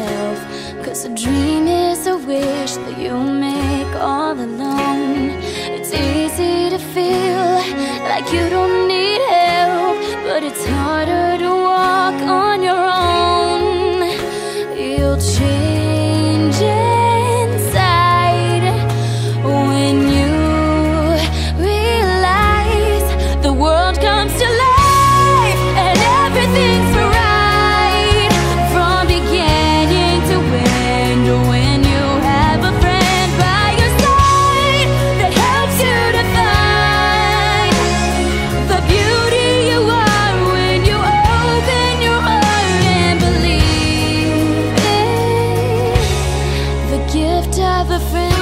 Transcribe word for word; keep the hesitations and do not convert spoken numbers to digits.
yourself, 'cause a dream is a wish that you make all alone. It's easy to feel like you don't need help, but it's harder to walk on your own. You'll change inside when you realize the world comes to life and everything's right from beginning to end. When you have a friend by your side that helps you to find the beauty you are when you open your heart and believe in the gift of a friend.